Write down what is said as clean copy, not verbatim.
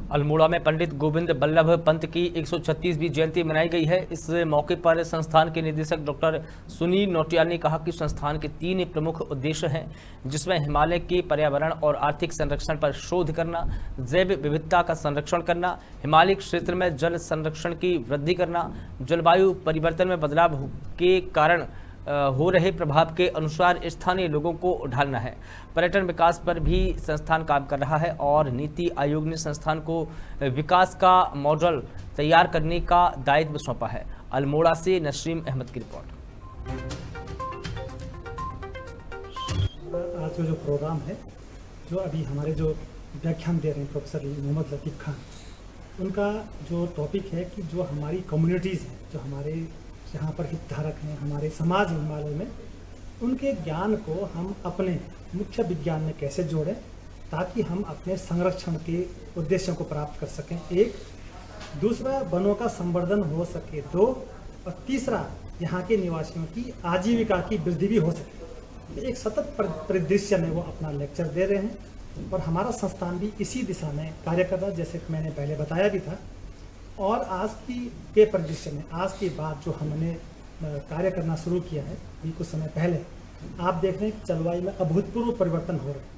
अल्मोड़ा में पंडित गोविंद बल्लभ पंत की 136वीं जयंती मनाई गई है। इस मौके पर संस्थान के निदेशक डॉक्टर सुनील नौटियाल ने कहा कि संस्थान के 3 प्रमुख उद्देश्य हैं, जिसमें हिमालय के पर्यावरण और आर्थिक संरक्षण पर शोध करना, जैव विविधता का संरक्षण करना, हिमालय क्षेत्र में जल संरक्षण की वृद्धि करना, जलवायु परिवर्तन में बदलाव के कारण हो रहे प्रभाव के अनुसार स्थानीय लोगों को ढालना है। पर्यटन विकास पर भी संस्थान काम कर रहा है और नीति आयोग ने संस्थान को विकास का मॉडल तैयार करने का दायित्व सौंपा है। अल्मोड़ा से नसीम अहमद की रिपोर्ट। आज का जो प्रोग्राम है, जो अभी हमारे जो व्याख्यान दे रहे हैं प्रोफेसर मोहम्मद लतीफ़ खान, उनका जो टॉपिक है कि जो हमारी कम्युनिटीज़ हैं, जो हमारे यहाँ पर हितधारक हैं, हमारे समाज हिमालय में, उनके ज्ञान को हम अपने मुख्य विज्ञान में कैसे जोड़ें ताकि हम अपने संरक्षण के उद्देश्यों को प्राप्त कर सकें। एक, दूसरा वनों का संवर्धन हो सके। 2, और तीसरा यहाँ के निवासियों की आजीविका की वृद्धि भी हो सके। एक सतत परिदृश्य में वो अपना लेक्चर दे रहे हैं और हमारा संस्थान भी इसी दिशा में कार्य कर रहा है, जैसे कि मैंने पहले बताया भी था। और आज के परिदृश्य में, आज के बाद जो हमने कार्य करना शुरू किया है, ये कुछ समय पहले, आप देख रहे हैं जलवायु में अभूतपूर्व परिवर्तन हो रहे हैं।